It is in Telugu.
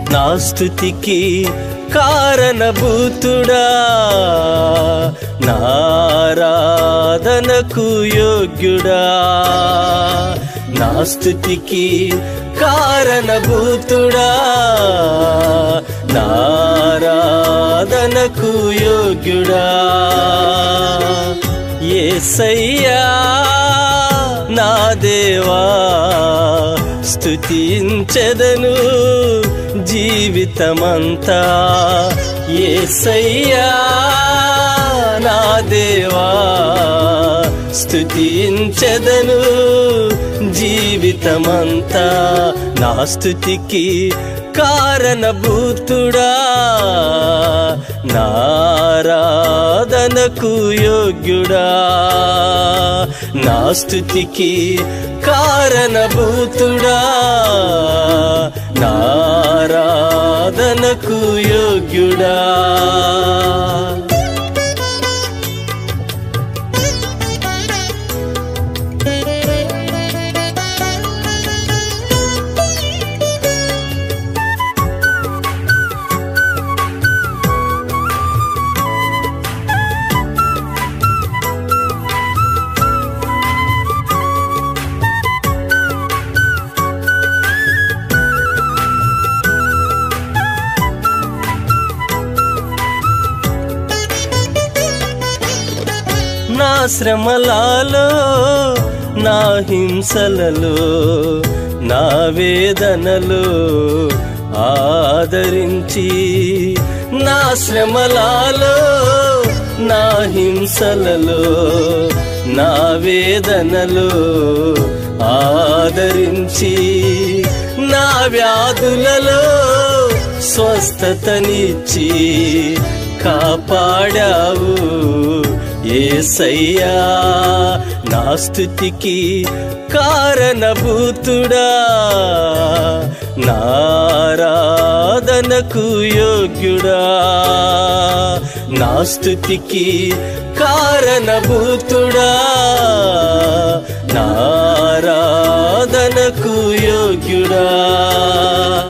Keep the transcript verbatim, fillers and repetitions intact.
నా స్తుతికి కారణభూతుడా, నా ఆరాధనకు యోగ్యుడా. నా స్తుతికి కారణభూతుడా, నా ఆరాధనకు యోగ్యుడా. యేసయ్యా నా దేవా స్తుతించెదను జీవితమంతా. యేసయ్యా నా దేవా స్తుతించెదను జీవితమంతా. నా స్తుతికి కారణభూతుడా, నా ఆరాధనకు యోగ్యుడా. నా స్తుతికి కారణభూతుడా, నా ఆరాధనకు యోగ్యుడా. నా శ్రమలలో, నా హింసలలో, నా వేదనలో ఆదరించి. నా శ్రమలలో, నా హింసలలో, నా వేదనలో ఆదరించి. నా వ్యాధులలో స్వస్థతనిచ్చి కాపాడావు యేసయ్యా. నా స్తుతికి కారణభూతుడా, నా ఆరాధనకు యోగ్యుడా. నా స్తుతికి కారణభూతుడా, నా ఆరాధనకు యోగ్యుడా.